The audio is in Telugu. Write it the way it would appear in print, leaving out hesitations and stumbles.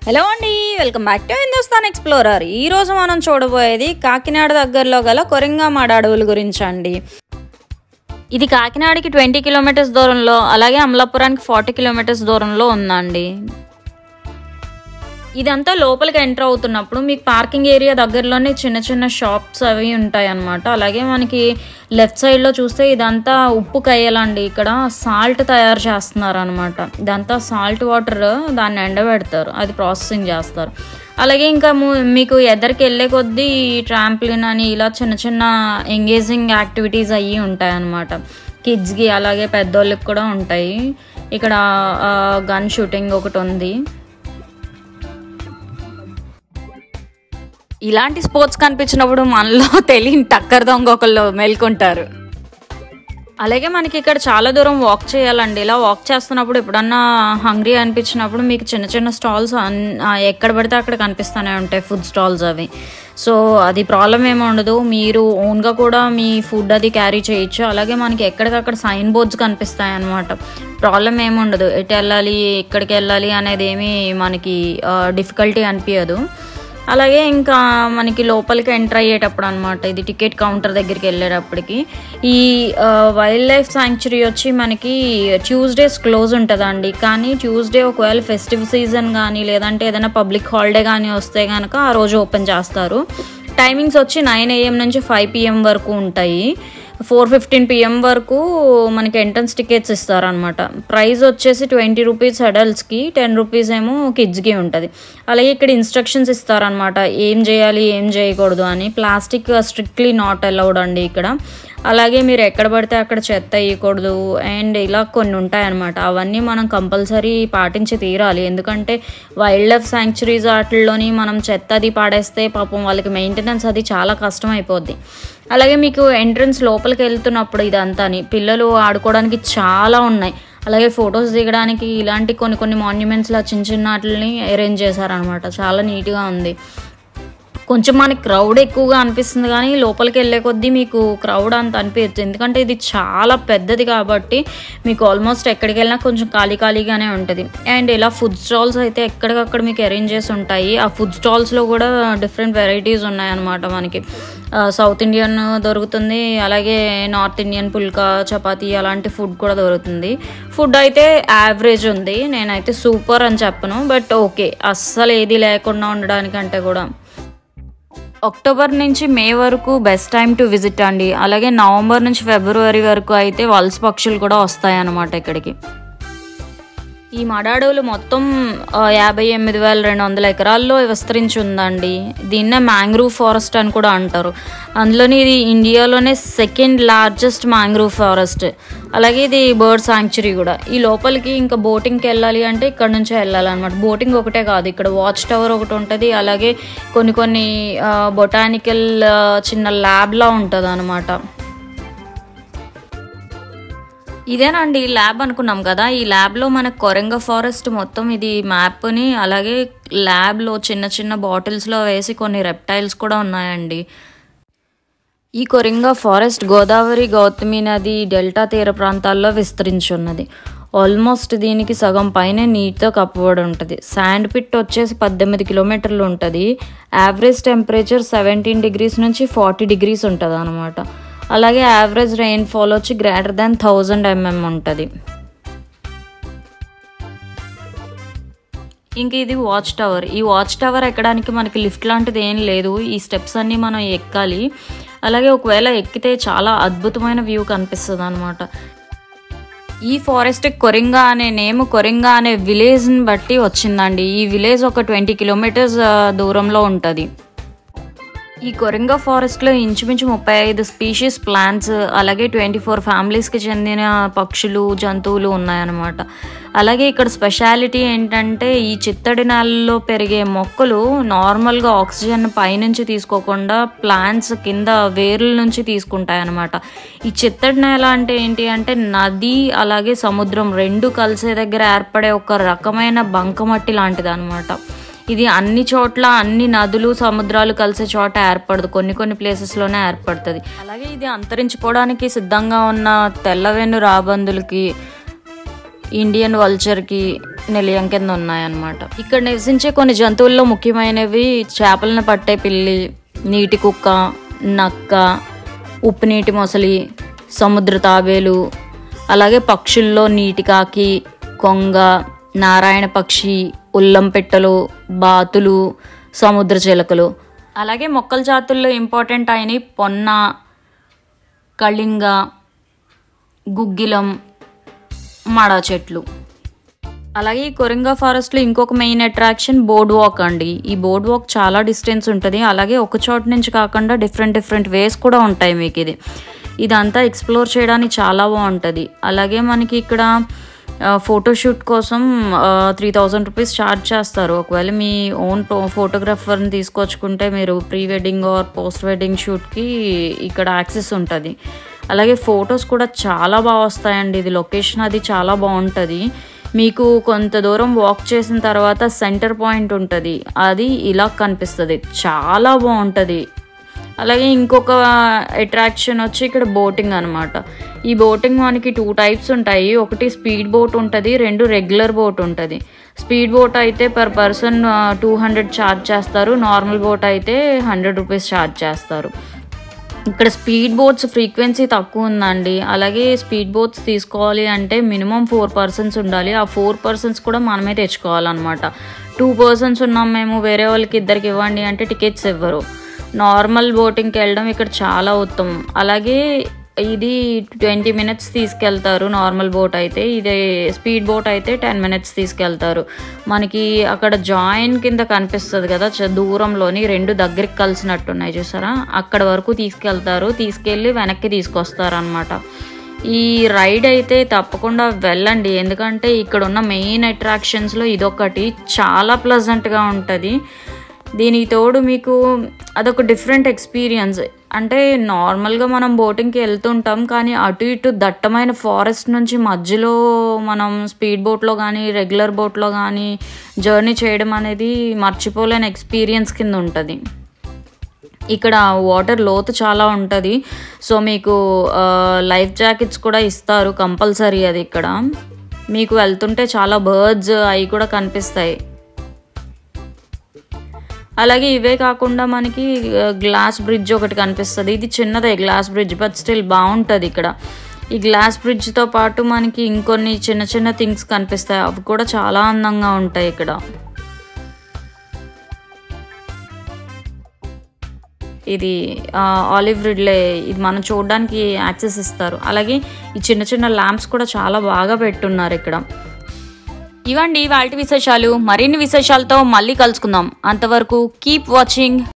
హలో అండి, welcome back to Hindustan explorer. ఈరోజు మనం చూడబోయేది కాకినాడ దగ్గరలో గల కొరింగామాడ అడవుల గురించి అండి. ఇది కాకినాడకి 20 కిలోమీటర్స్ దూరంలో, అలాగే అమలాపురానికి 40 కిలోమీటర్స్ దూరంలో ఉందండి. ఇదంతా లోపలికి ఎంటర్ అవుతున్నప్పుడు మీకు పార్కింగ్ ఏరియా దగ్గరలోనే చిన్న చిన్న షాప్స్ అవి ఉంటాయి అన్నమాట. అలాగే మనకి లెఫ్ట్ సైడ్లో చూస్తే ఇదంతా ఉప్పు కయ్యలండి. ఇక్కడ సాల్ట్ తయారు చేస్తున్నారు అనమాట. ఇదంతా సాల్ట్ వాటర్, దాన్ని ఎండబెడతారు, అది ప్రాసెసింగ్ చేస్తారు. అలాగే ఇంకా మీకు ఎదరికి వెళ్ళే కొద్దీ ట్రాంప్లిన్ అని ఇలా చిన్న చిన్న ఎంగేజింగ్ యాక్టివిటీస్ అయ్యి ఉంటాయి అన్నమాట. కిడ్స్కి అలాగే పెద్దోళ్ళకి కూడా ఉంటాయి. ఇక్కడ గన్ షూటింగ్ ఒకటి ఉంది. ఇలాంటి స్పోర్ట్స్ కనిపించినప్పుడు మనలో తెలియని టక్కర్ దొంగ ఒకళ్ళు మేల్కొంటారు. అలాగే మనకి ఇక్కడ చాలా దూరం వాక్ చేయాలండి. ఇలా వాక్ చేస్తున్నప్పుడు ఎప్పుడన్నా హంగ్రీ అనిపించినప్పుడు మీకు చిన్న చిన్న స్టాల్స్ ఎక్కడ పడితే అక్కడ కనిపిస్తూనే ఉంటాయి, ఫుడ్ స్టాల్స్ అవి. సో అది ప్రాబ్లం ఏమి ఉండదు, మీరు ఓన్గా కూడా మీ ఫుడ్ అది క్యారీ చేయొచ్చు. అలాగే మనకి ఎక్కడికక్కడ సైన్ బోర్డ్స్ కనిపిస్తాయి అన్నమాట. ప్రాబ్లం ఏమి ఉండదు, ఎటు వెళ్ళాలి ఎక్కడికి వెళ్ళాలి అనేది ఏమీ మనకి డిఫికల్టీ అనిపించదు. అలాగే ఇంకా మనకి లోపలికి ఎంటర్ అయ్యేటప్పుడు అనమాట, ఇది టికెట్ కౌంటర్ దగ్గరికి వెళ్ళేటప్పటికి ఈ వైల్డ్ లైఫ్ శాంక్చురీ వచ్చి మనకి ట్యూస్డేస్ క్లోజ్ ఉంటుందండి. కానీ ట్యూస్డే ఒకవేళ ఫెస్టివ్ సీజన్ కానీ లేదంటే ఏదైనా పబ్లిక్ హాలిడే కానీ వస్తే కనుక ఆ రోజు ఓపెన్ చేస్తారు. టైమింగ్స్ వచ్చి 9 AM నుంచి 5 PM వరకు ఉంటాయి. 4:15 PM వరకు మనకి ఎంట్రన్స్ టికెట్స్ ఇస్తారనమాట. ప్రైస్ వచ్చేసి 20 రూపీస్ అడల్ట్స్కి, 10 రూపీస్ ఏమో కిడ్స్కి ఉంటుంది. అలాగే ఇక్కడ ఇన్స్ట్రక్షన్స్ ఇస్తారనమాట, ఏం చేయాలి ఏం చేయకూడదు అని. ప్లాస్టిక్ స్ట్రిక్ట్లీ నాట్ అలౌడ్ అండి ఇక్కడ. అలాగే మీరు ఎక్కడ పడితే అక్కడ చెత్త వేయకూడదు అండ్ ఇలా కొన్ని ఉంటాయన్నమాట. అవన్నీ మనం కంపల్సరీ పాటించి తీరాలి. ఎందుకంటే వైల్డ్ లైఫ్ శాంక్చురీస్ వాటిల్లోని మనం చెత్త అది పాడేస్తే పాపం వాళ్ళకి మెయింటెనెన్స్ అది చాలా కష్టం అయిపోద్ది. అలాగే మీకు ఎంట్రన్స్ లోపలికి వెళ్తున్నప్పుడు ఇదంతాని పిల్లలు ఆడుకోవడానికి చాలా ఉన్నాయి. అలాగే ఫొటోస్ దిగడానికి ఇలాంటి కొన్ని మాన్యుమెంట్స్లా చిన్న చిన్న వాటిని అరేంజ్ చేశారనమాట. చాలా నీట్గా ఉంది. కొంచెం మనకి క్రౌడ్ ఎక్కువగా అనిపిస్తుంది కానీ లోపలికి వెళ్ళే కొద్దీ మీకు క్రౌడ్ అంత అనిపించదు. ఎందుకంటే ఇది చాలా పెద్దది కాబట్టి మీకు ఆల్మోస్ట్ ఎక్కడికి వెళ్ళినా కొంచెం ఖాళీగానే ఉంటుంది. అండ్ ఇలా ఫుడ్ స్టాల్స్ అయితే ఎక్కడికక్కడ మీకు అరేంజ్ చేసి ఉంటాయి. ఆ ఫుడ్ స్టాల్స్లో కూడా డిఫరెంట్ వెరైటీస్ ఉన్నాయన్నమాట. మనకి సౌత్ ఇండియన్ దొరుకుతుంది, అలాగే నార్త్ ఇండియన్ పుల్కా, చపాతీ అలాంటి ఫుడ్ కూడా దొరుకుతుంది. ఫుడ్ అయితే యావరేజ్ ఉంది, నేనైతే సూపర్ అని చెప్పను, బట్ ఓకే, అస్సలు ఏది లేకుండా ఉండడానికంటే కూడా. అక్టోబర్ నుంచి మే వరకు బెస్ట్ టైం టు విజిట్ అండి. అలాగే నవంబర్ నుంచి ఫిబ్రవరి వరకు అయితే వలస పక్షులు కూడా వస్తాయన్నమాట ఇక్కడికి. ఈ మడ అడవులు మొత్తం 58,200 ఎకరాల్లో విస్తరించి ఉందండి. దీన్నే మ్యాంగ్రూవ్ ఫారెస్ట్ అని కూడా అంటారు. అందులోని ఇది ఇండియాలోనే సెకండ్ లార్జెస్ట్ మ్యాంగ్రూవ్ ఫారెస్ట్. అలాగే ఇది బర్డ్ శాంక్చురీ కూడా. ఈ లోపలికి ఇంకా బోటింగ్కి వెళ్ళాలి అంటే ఇక్కడ నుంచే వెళ్ళాలన్నమాట. బోటింగ్ ఒకటే కాదు, ఇక్కడ వాచ్ టవర్ ఒకటి ఉంటుంది. అలాగే కొన్ని బొటానికల్ చిన్న ల్యాబ్లా ఉంటుంది అనమాట. ఇదేనండి ల్యాబ్ అనుకున్నాం కదా, ఈ ల్యాబ్లో మనకు కొరంగ ఫారెస్ట్ మొత్తం ఇది మ్యాప్ని, అలాగే ల్యాబ్లో చిన్న చిన్న బాటిల్స్లో వేసి కొన్ని రెప్టైల్స్ కూడా ఉన్నాయండి. ఈ కొరింగ ఫారెస్ట్ గోదావరి, గౌతమి నది డెల్టా తీర ప్రాంతాల్లో విస్తరించి ఉన్నది. ఆల్మోస్ట్ దీనికి సగం పైన నీటితో కప్పబడి ఉంటుంది. శాండ్ పిట్ వచ్చేసి 18 కిలోమీటర్లు ఉంటుంది. యావరేజ్ టెంపరేచర్ 17 degrees నుంచి 40 degrees ఉంటుంది అనమాట. అలాగే యావరేజ్ రెయిన్ఫాల్ వచ్చి గ్రేటర్ దాన్ 1000 mm ఉంటుంది. ఇంక ఇది వాచ్ టవర్. ఈ వాచ్ టవర్ ఎక్కడానికి మనకి లిఫ్ట్ లాంటిది ఏం లేదు, ఈ స్టెప్స్ అన్నీ మనం ఎక్కాలి. అలాగే ఒకవేళ ఎక్కితే చాలా అద్భుతమైన వ్యూ కనిపిస్తుంది అనమాట. ఈ ఫారెస్ట్ కొరింగా అనే నేమ్ కొరింగా అనే విలేజ్ని బట్టి వచ్చిందండి. ఈ విలేజ్ ఒక 20 kilometers దూరంలో ఉంటుంది. ఈ కొరింగా ఫారెస్ట్లో ఇంచుమించు 35 స్పీషీస్ ప్లాంట్స్, అలాగే 24 ఫ్యామిలీస్కి చెందిన పక్షులు, జంతువులు ఉన్నాయన్నమాట. అలాగే ఇక్కడ స్పెషాలిటీ ఏంటంటే ఈ చిత్తడి నేలలో పెరిగే మొక్కలు నార్మల్గా ఆక్సిజన్ పైనుంచి తీసుకోకుండా ప్లాంట్స్ కింద వేర్ల నుంచి తీసుకుంటాయన్నమాట. ఈ చిత్తడి నేల అంటే ఏంటి అంటే నది అలాగే సముద్రం రెండు కలిసే దగ్గర ఏర్పడే ఒక రకమైన బంకమట్టి లాంటిది అనమాట. ఇది అన్ని చోట్ల, అన్ని నదులు సముద్రాలు కలిసే చోట ఏర్పడదు, కొన్ని ప్లేసెస్లోనే ఏర్పడుతుంది. అలాగే ఇది అంతరించిపోవడానికి సిద్ధంగా ఉన్న తెల్లవెన్ను రాబందులకి, ఇండియన్ వల్చర్కి నిలయం కింద ఉన్నాయన్నమాట. ఇక్కడ నివసించే కొన్ని జంతువుల్లో ముఖ్యమైనవి చేపలను పట్టే పిల్లి, నీటి కుక్క, నక్క, ఉప్పు నీటి మొసలి, సముద్ర తాబేలు, అలాగే పక్షుల్లో నీటికాకి, కొంగ, నారాయణ పక్షి, ఉల్లం పెట్టలు, బాతులు, సముద్ర చిలకలు. అలాగే మొక్కల జాతుల్లో ఇంపార్టెంట్ అయినవి పొన్న, కళింగ, గుగ్గిలం, మడ చెట్లు. అలాగే ఈ కొరింగా ఫారెస్ట్లో ఇంకొక మెయిన్ అట్రాక్షన్ బోర్డ్ వాక్ అండి. ఈ బోర్డ్ వాక్ చాలా డిస్టెన్స్ ఉంటుంది. అలాగే ఒక చోట నుంచి కాకుండా డిఫరెంట్ వేస్ కూడా ఉంటాయి మీకు. ఇదంతా ఎక్స్ప్లోర్ చేయడానికి చాలా బాగుంటుంది. అలాగే మనకి ఇక్కడ ఫోటోషూట్ కోసం 3000 రూపీస్ ఛార్జ్ చేస్తారు. ఒకవేళ మీ ఓన్ ఫోటోగ్రాఫర్ని తీసుకొచ్చుకుంటే మీరు pre wedding or post wedding షూట్కి ఇక్కడ యాక్సెస్ ఉంటుంది. అలాగే ఫొటోస్ కూడా చాలా బాగా వస్తాయండి. ఇది లొకేషన్ అది చాలా బాగుంటుంది. మీకు కొంత దూరం వాక్ చేసిన తర్వాత సెంటర్ పాయింట్ ఉంటుంది, అది ఇలా కనిపిస్తుంది, చాలా బాగుంటుంది. అలాగే ఇంకొక అట్రాక్షన్ వచ్చి ఇక్కడ బోటింగ్ అనమాట. ఈ బోటింగ్ మనకి 2 టైప్స్ ఉంటాయి. ఒకటి స్పీడ్ బోట్ ఉంటుంది, 2 రెగ్యులర్ బోట్ ఉంటుంది. స్పీడ్ బోట్ అయితే పర్ పర్సన్ 200 ఛార్జ్ చేస్తారు, నార్మల్ బోట్ అయితే 100 రూపీస్ ఛార్జ్ చేస్తారు. ఇక్కడ స్పీడ్ బోట్స్ ఫ్రీక్వెన్సీ తక్కువ ఉందండి. అలాగే స్పీడ్ బోట్స్ తీసుకోవాలి అంటే మినిమం 4 పర్సన్స్ ఉండాలి. ఆ 4 పర్సన్స్ కూడా మనమే తెచ్చుకోవాలన్నమాట. 2 పర్సన్స్ ఉన్నాం మేము, వేరే వాళ్ళకి ఇద్దరికి ఇవ్వండి అంటే టికెట్స్ ఇవ్వరు. నార్మల్ బోటింగ్కి వెళ్ళడం ఇక్కడ చాలా ఉత్తమం. అలాగే ఇది 20 మినిట్స్ తీసుకెళ్తారు నార్మల్ బోట్ అయితే, ఇదే స్పీడ్ బోట్ అయితే 10 మినిట్స్ తీసుకెళ్తారు. మనకి అక్కడ జాయిన్ కింద కనిపిస్తుంది కదా దూరంలోని, 2 దగ్గరికి కలిసినట్టున్నాయి చూసారా, అక్కడ వరకు తీసుకెళ్తారు. తీసుకెళ్ళి వెనక్కి తీసుకొస్తారు అనమాట. ఈ రైడ్ అయితే తప్పకుండా వెళ్ళండి, ఎందుకంటే ఇక్కడ ఉన్న మెయిన్ అట్రాక్షన్స్లో ఇదొకటి. చాలా ప్లెజెంట్గా ఉంటుంది. దీనికి తోడు మీకు అదొక డిఫరెంట్ ఎక్స్పీరియన్స్. అంటే నార్మల్గా మనం బోటింగ్కి వెళ్తుంటాం, కానీ అటు ఇటు దట్టమైన ఫారెస్ట్ నుంచి మధ్యలో మనం స్పీడ్ బోట్లో కానీ రెగ్యులర్ బోట్లో కానీ జర్నీ చేయడం అనేది మర్చిపోలేని ఎక్స్పీరియన్స్ కింద ఉంటుంది. ఇక్కడ వాటర్ లోతు చాలా ఉంటుంది. సో మీకు లైఫ్ జాకెట్స్ కూడా ఇస్తారు కంపల్సరీ. అది ఇక్కడ మీకు వెళ్తుంటే చాలా బర్డ్స్ అవి కూడా కనిపిస్తాయి. అలాగే ఇవే కాకుండా మనకి గ్లాస్ బ్రిడ్జ్ ఒకటి కనిపిస్తుంది. ఇది చిన్నదే గ్లాస్ బ్రిడ్జ్, బట్ స్టిల్ బాగుంటుంది. ఇక్కడ ఈ గ్లాస్ బ్రిడ్జ్తో పాటు మనకి ఇంకొన్ని చిన్న థింగ్స్ కనిపిస్తాయి, అవి కూడా చాలా అందంగా ఉంటాయి ఇక్కడ. ఇది ఆలివ్ రిడ్లే, ఇది మనం చూడడానికి యాక్సెస్ ఇస్తారు. అలాగే ఈ చిన్న ల్యాంప్స్ కూడా చాలా బాగా పెట్టున్నారు ఇక్కడ. ఇవండి వాటి విశేషాలు. మరిన్ని విశేషాలతో మళ్ళీ కలుసుకుందాం. అంతవరకు కీప్ వాచింగ్.